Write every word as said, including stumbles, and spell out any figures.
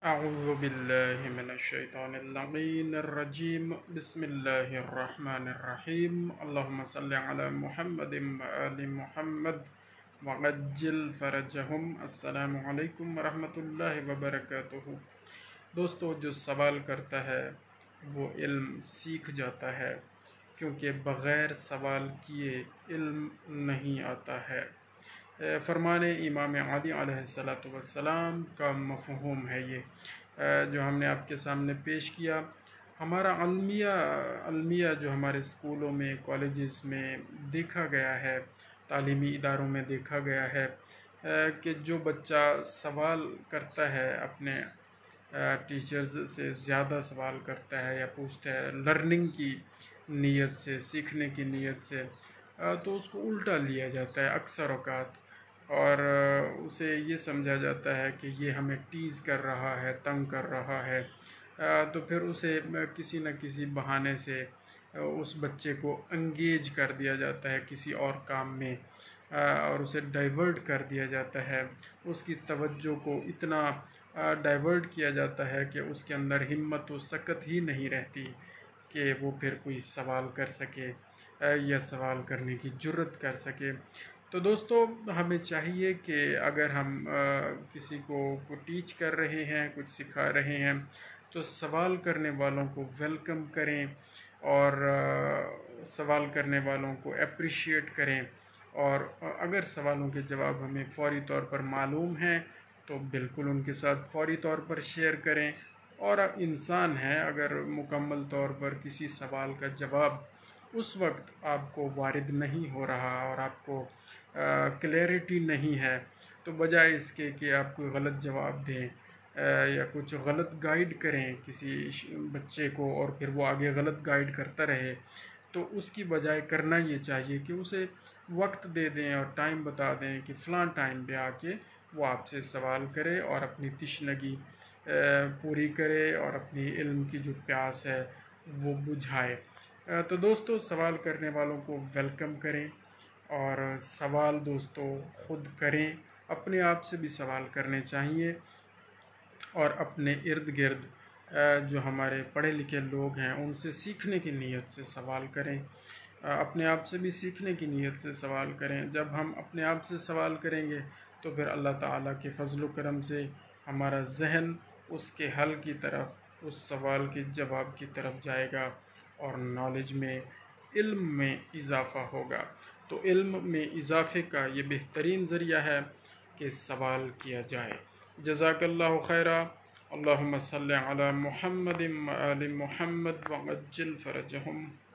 اعوذ باللہ من الشیطان اللعین الرجیم بسم اللہ الرحمن الرحیم اللہم صلی علی محمد وآل محمد وعجل فرجہم۔ السلام علیکم ورحمۃ اللہ وبرکاتہ۔ دوستو، جو سوال کرتا ہے وہ علم سیکھ جاتا ہے، کیونکہ بغیر سوال کیے علم نہیں آتا ہے۔ فرمان امام علی علیہ السلام کا مفہوم ہے یہ جو ہم نے آپ کے سامنے پیش کیا۔ ہمارا علمیہ علمیہ جو ہمارے اسکولوں میں، کالجز میں دیکھا گیا ہے، تعلیمی اداروں میں دیکھا گیا ہے کہ جو بچہ سوال کرتا ہے، اپنے ٹیچرز سے زیادہ سوال کرتا ہے یا پوچھتا ہے لرننگ کی نیت سے، سیکھنے کی نیت سے، تو اس کو الٹا لیا جاتا ہے اکثر اوقات، اور اسے یہ سمجھا جاتا ہے کہ یہ ہمیں ٹیز کر رہا ہے، تنگ کر رہا ہے، تو پھر اسے کسی نہ کسی بہانے سے اس بچے کو انگیج کر دیا جاتا ہے کسی اور کام میں، اور اسے ڈائیورٹ کر دیا جاتا ہے۔ اس کی توجہ کو اتنا ڈائیورٹ کیا جاتا ہے کہ اس کے اندر ہمت و سکت ہی نہیں رہتی کہ وہ پھر کوئی سوال کر سکے یا سوال کرنے کی جرت کر سکے۔ تو دوستو، ہمیں چاہیے کہ اگر ہم کسی کو کو ٹیچ کر رہے ہیں، کچھ سکھا رہے ہیں، تو سوال کرنے والوں کو ویلکم کریں اور سوال کرنے والوں کو اپریشیٹ کریں، اور اگر سوالوں کے جواب ہمیں فوری طور پر معلوم ہیں تو بالکل ان کے ساتھ فوری طور پر شیئر کریں، اور انسان ہے، اگر مکمل طور پر کسی سوال کا جواب اس وقت آپ کو وارد نہیں ہو رہا اور آپ کو کلیئرٹی نہیں ہے، تو بجائے اس کے کہ آپ کوئی غلط جواب دیں یا کچھ غلط گائیڈ کریں کسی بچے کو اور پھر وہ آگے غلط گائیڈ کرتا رہے، تو اس کی بجائے کرنا یہ چاہیے کہ اسے وقت دے دیں اور ٹائم بتا دیں کہ فلاں ٹائم پہ آ کے وہ آپ سے سوال کرے اور اپنی تشنگی پوری کرے اور اپنی علم کی جو پیاس ہے وہ بجھائے۔ تو دوستو، سوال کرنے والوں کو ویلکم کریں، اور سوال دوستو خود کریں، اپنے آپ سے بھی سوال کرنے چاہیے، اور اپنے ارد گرد جو ہمارے پڑھے لکھے لوگ ہیں ان سے سیکھنے کی نیت سے سوال کریں، اپنے آپ سے بھی سیکھنے کی نیت سے سوال کریں۔ جب ہم اپنے آپ سے سوال کریں گے تو پھر اللہ تعالیٰ کے فضل و کرم سے ہمارا ذہن اس کے حل کی طرف، اس سوال کے جواب کی طرف جائے گا، اور نالج میں، علم میں اضافہ ہوگا۔ تو علم میں اضافے کا یہ بہترین ذریعہ ہے کہ سوال کیا جائے۔ جزاک اللہ خیرہ۔ اللہم صلی علی محمد وآل محمد وعجل فرجہم۔